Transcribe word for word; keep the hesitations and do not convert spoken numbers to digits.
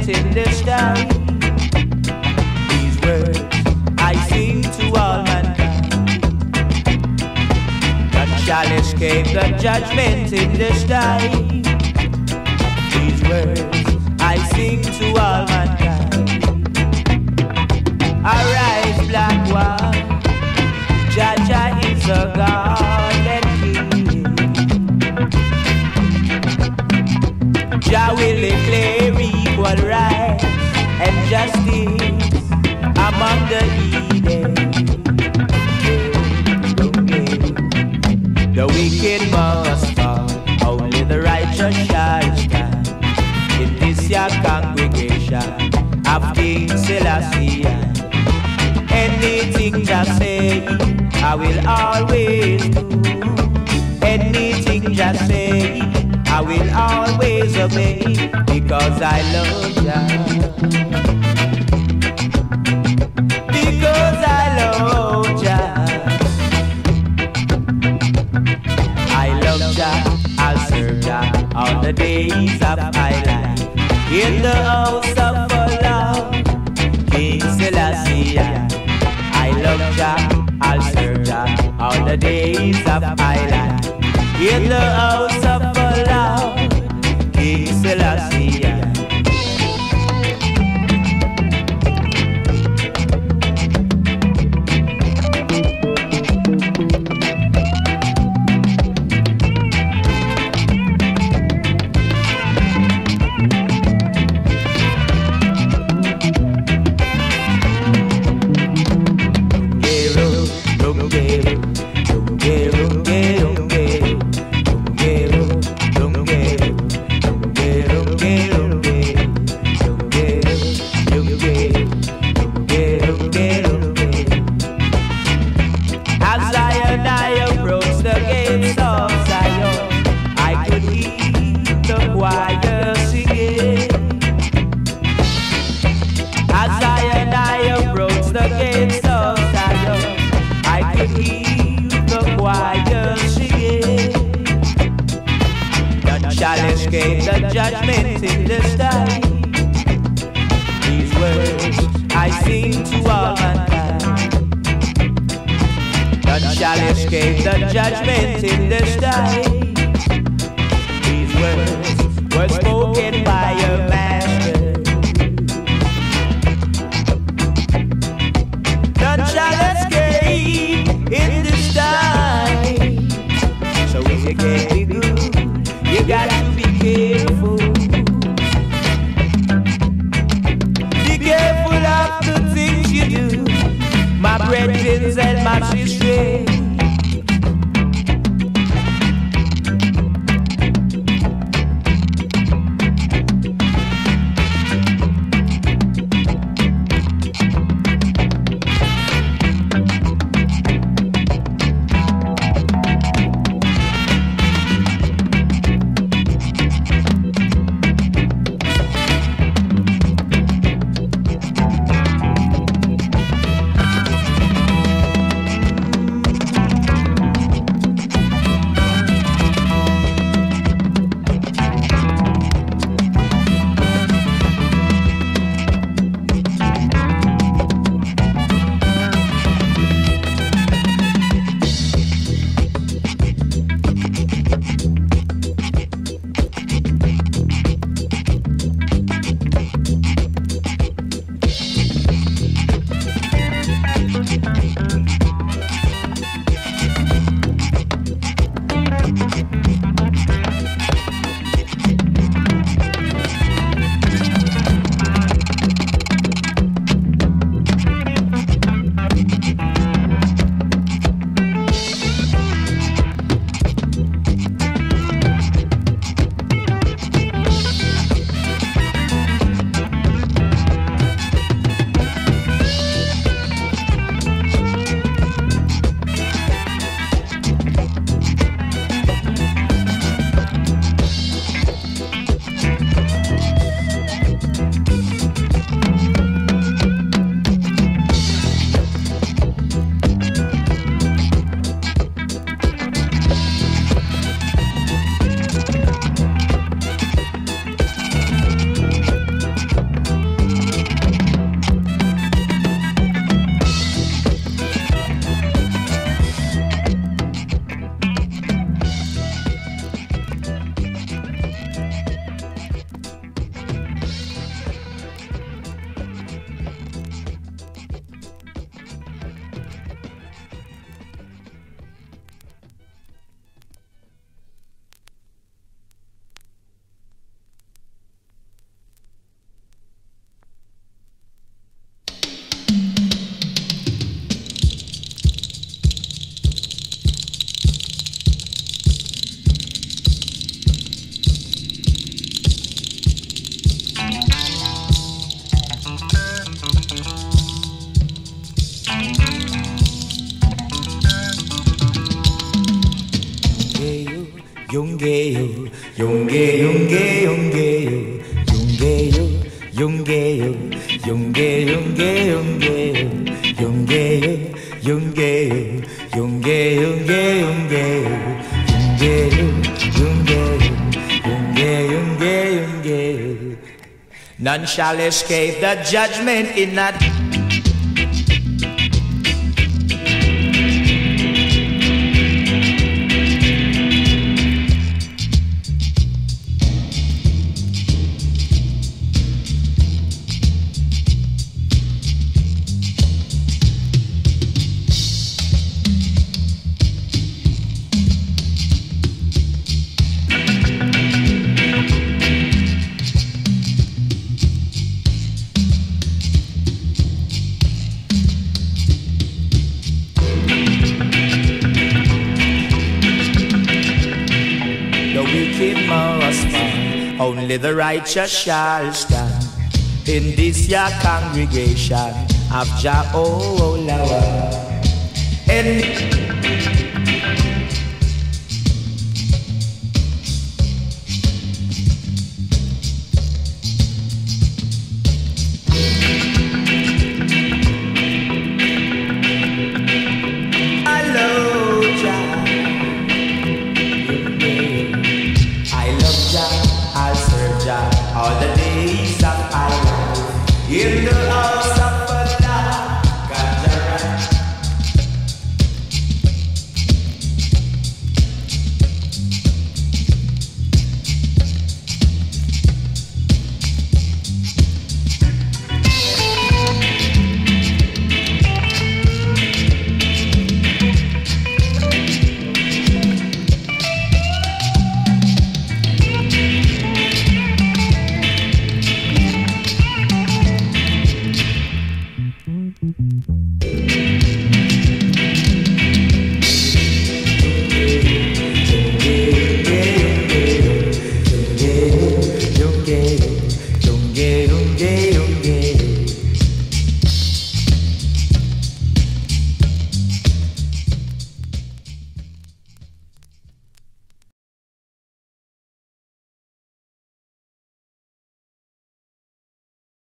judgment in the sky. These words I sing to all mankind. None shall escape the judgment in the sky. These words I sing to all mankind. Arise, black one, Jah Jah is a God and King. Jah will declare equal rights and justice among the heathen. The wicked must fall, only the righteous shall stand. In this your congregation of King Selassie, anything Jah say, I will always do. Anything Jah say, I will always obey, because I love Jah. Because I love Jah. I love Jah, I'll serve Jah all the days of my life. In the house of Allah, King Selassie, I love Jah, I'll serve Jah all the days of my life. In the house of Allah, King Selassie. Escape the judgment in the sky. These words I sing to all mankind. None shall escape the judgment in the sky. These words were spoken by a master. None shall escape in this time. So if you can't be good, you got to be careful. Be careful of the things you do, my brethren and my sisters. Yungeyo, yungeyo, yungeyo, yungeyo, yungeyo, yungeyo, yungeyo, yungeyo, yungeyo, yungeyo, yungeyo, yungeyo. None shall escape the judgment in that. Only the righteous shall stand in this your congregation of Jah. Oh, Lord. And